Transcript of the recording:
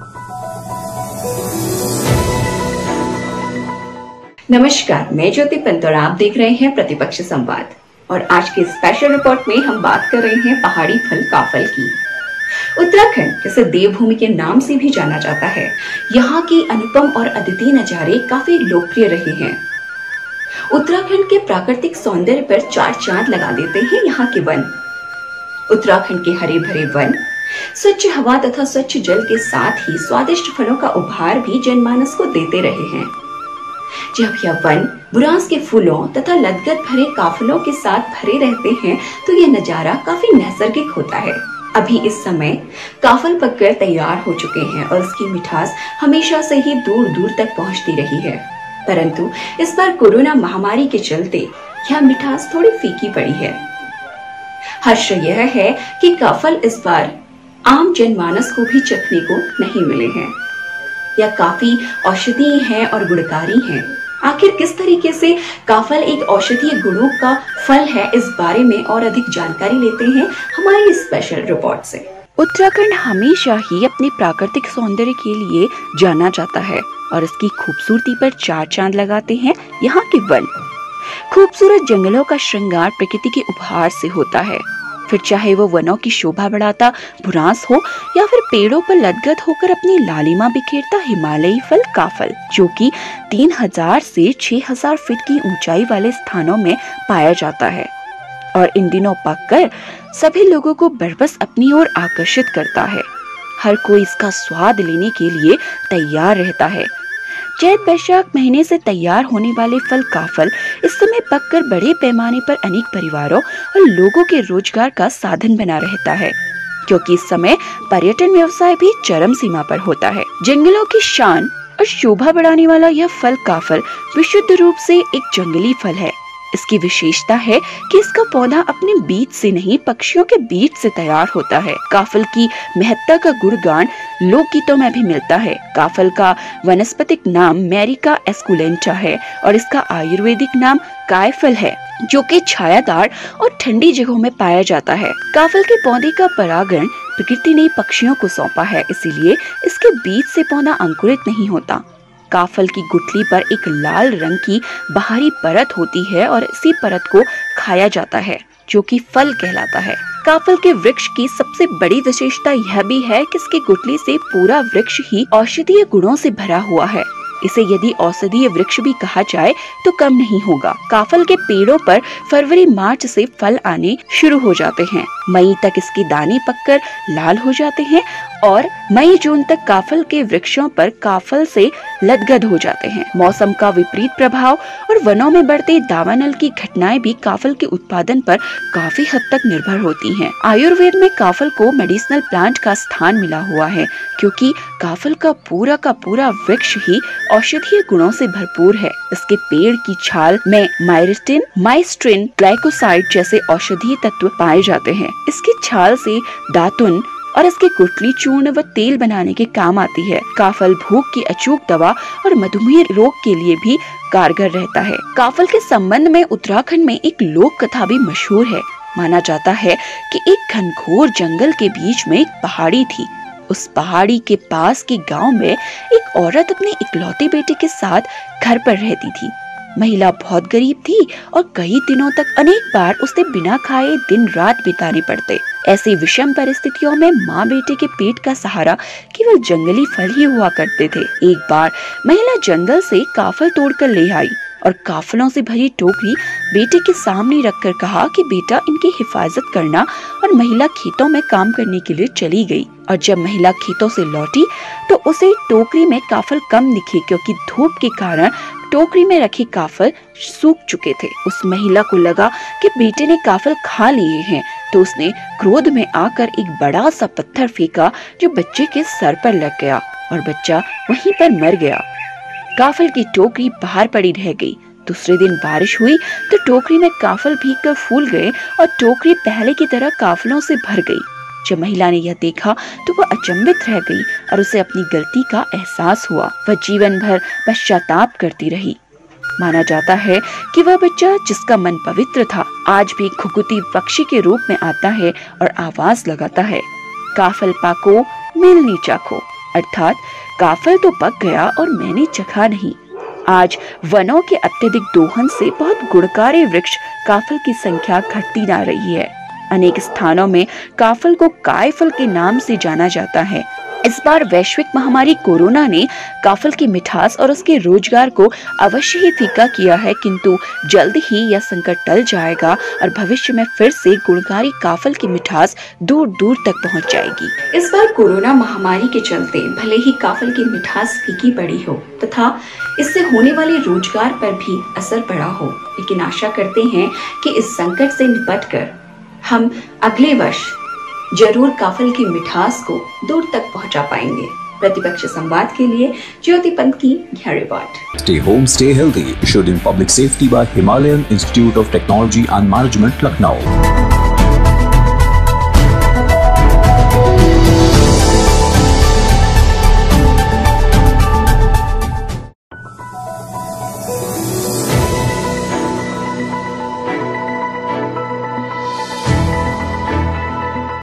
नमस्कार, मैं ज्योति पंत और आप देख रहे हैं प्रतिपक्ष संवाद। और आज के स्पेशल रिपोर्ट में हम बात कर रहे हैं पहाड़ी फल काफल की। उत्तराखंड, जिसे देवभूमि के नाम से भी जाना जाता है, यहाँ की अनुपम और अद्वितीय नजारे काफी लोकप्रिय रहे हैं। उत्तराखंड के प्राकृतिक सौंदर्य पर चार चांद लगा देते हैं यहाँ के वन। उत्तराखंड के हरे भरे वन, स्वच्छ हवा तथा स्वच्छ जल के साथ ही स्वादिष्ट फलों का उपहार भी जनमानस को देते रहे हैं। जब यह वन बुरांस के फूलों तथा लदगद भरे काफलों के साथ भरे रहते हैं तो यह नजारा काफी नैसर्गिक होता है। अभी इस समय काफल पककर तैयार हो चुके हैं और इसकी मिठास हमेशा से ही दूर दूर तक पहुंचती रही है, परंतु इस बार कोरोना महामारी के चलते यह मिठास थोड़ी फीकी पड़ी है। हर्ष यह है कि काफल इस बार आम जनमानस को भी चखने को नहीं मिले हैं। यह काफी औषधीय हैं और गुणकारी हैं। आखिर किस तरीके से काफल एक औषधीय गुणों का फल है, इस बारे में और अधिक जानकारी लेते हैं हमारी स्पेशल रिपोर्ट से। उत्तराखंड हमेशा ही अपने प्राकृतिक सौंदर्य के लिए जाना जाता है और इसकी खूबसूरती पर चार चांद लगाते हैं यहाँ के वन। खूबसूरत जंगलों का श्रृंगार प्रकृति के उपहार से होता है, फिर चाहे वो वनों की शोभा बढ़ाता बुरांस हो या फिर पेड़ों पर लदगद होकर अपनी लालिमा बिखेरता हिमालयी फल काफल, जो कि 3000 से 6000 फीट की ऊंचाई वाले स्थानों में पाया जाता है और इन दिनों पककर सभी लोगों को बरबस अपनी ओर आकर्षित करता है। हर कोई इसका स्वाद लेने के लिए तैयार रहता है। चैत वैशाख महीने से तैयार होने वाले फल काफल इस समय पककर बड़े पैमाने पर अनेक परिवारों और लोगों के रोजगार का साधन बना रहता है, क्योंकि इस समय पर्यटन व्यवसाय भी चरम सीमा पर होता है। जंगलों की शान और शोभा बढ़ाने वाला यह फल काफल विशुद्ध रूप से एक जंगली फल है। इसकी विशेषता है कि इसका पौधा अपने बीज से नहीं, पक्षियों के बीज से तैयार होता है। काफल की महत्ता का गुणगान लोकगीतों में भी मिलता है। काफल का वनस्पतिक नाम मैरिका एस्कुलेंटा है और इसका आयुर्वेदिक नाम कायफल है, जो कि छायादार और ठंडी जगहों में पाया जाता है। काफल के पौधे का परागण प्रकृति ने पक्षियों को सौंपा है, इसीलिए इसके बीज से पौधा अंकुरित नहीं होता। काफल की गुठली पर एक लाल रंग की बाहरी परत होती है और इसी परत को खाया जाता है, जो कि फल कहलाता है। काफल के वृक्ष की सबसे बड़ी विशेषता यह भी है कि इसकी गुठली से पूरा वृक्ष ही औषधीय गुणों से भरा हुआ है। इसे यदि औषधीय वृक्ष भी कहा जाए तो कम नहीं होगा। काफल के पेड़ों पर फरवरी मार्च से फल आने शुरू हो जाते हैं। मई तक इसके दाने पककर लाल हो जाते हैं और मई जून तक काफल के वृक्षों पर काफल से लदगद हो जाते हैं। मौसम का विपरीत प्रभाव और वनों में बढ़ते दावानल की घटनाएं भी काफल के उत्पादन पर काफी हद तक निर्भर होती हैं। आयुर्वेद में काफल को मेडिसिनल प्लांट का स्थान मिला हुआ है, क्योंकि काफल का पूरा वृक्ष ही औषधीय गुणों से भरपूर है। इसके पेड़ की छाल में माइस्ट्रिन, ग्लाइकोसाइड जैसे औषधीय तत्व पाए जाते हैं। इसकी छाल से दातुन और इसकी गुठली चूर्ण व तेल बनाने के काम आती है। काफल भूख की अचूक दवा और मधुमेह रोग के लिए भी कारगर रहता है। काफल के संबंध में उत्तराखंड में एक लोक कथा भी मशहूर है। माना जाता है कि एक घनघोर जंगल के बीच में एक पहाड़ी थी। उस पहाड़ी के पास के गांव में एक औरत अपने इकलौते बेटे के साथ घर पर रहती थी। महिला बहुत गरीब थी और कई दिनों तक अनेक बार उसे बिना खाए दिन रात बिताने पड़ते। ऐसी विषम परिस्थितियों में माँ बेटे के पेट का सहारा केवल जंगली फल ही हुआ करते थे। एक बार महिला जंगल से काफल तोड़कर ले आई और काफलों से भरी टोकरी बेटे के सामने रखकर कहा कि बेटा, इनकी हिफाजत करना। और महिला खेतों में काम करने के लिए चली गई और जब महिला खेतों से लौटी तो उसे टोकरी में काफल कम दिखे, क्योंकि धूप के कारण टोकरी में रखे काफल सूख चुके थे। उस महिला को लगा कि बेटे ने काफल खा लिए हैं, तो उसने क्रोध में आकर एक बड़ा सा पत्थर फेंका, जो बच्चे के सर पर लग गया और बच्चा वहीं पर मर गया। काफल की टोकरी बाहर पड़ी रह गई। दूसरे दिन बारिश हुई तो टोकरी में काफल भीगकर फूल गए और टोकरी पहले की तरह काफलों से भर गई। जब महिला ने यह देखा तो वह अचंभित रह गई और उसे अपनी गलती का एहसास हुआ। वह जीवन भर पश्चाताप करती रही। माना जाता है कि वह बच्चा, जिसका मन पवित्र था, आज भी घुघुती पक्षी के रूप में आता है और आवाज लगाता है, काफल पाको मिलनी चाखो। अर्थात काफल तो पक गया और मैंने चखा नहीं। आज वनों के अत्यधिक दोहन से बहुत गुणकारी वृक्ष काफल की संख्या घटती जा रही है। अनेक स्थानों में काफल को कायफल के नाम से जाना जाता है। इस बार वैश्विक महामारी कोरोना ने काफल की मिठास और उसके रोजगार को अवश्य ही फीका किया है, किंतु जल्द ही यह संकट टल जाएगा और भविष्य में फिर से गुणकारी काफल की मिठास दूर दूर तक पहुंच जाएगी। इस बार कोरोना महामारी के चलते भले ही काफल की मिठास फीकी पड़ी हो तथा इससे होने वाले रोजगार पर भी असर पड़ा हो, लेकिन आशा करते हैं कि इस संकट से निपटकर हम अगले वर्ष जरूर काफल की मिठास को दूर तक पहुंचा पाएंगे। प्रतिपक्ष संवाद के लिए ज्योति पंत की यह report. Stay home, stay healthy. Issued in Public Safety by Himalayan Institute of Technology and Management, Lucknow.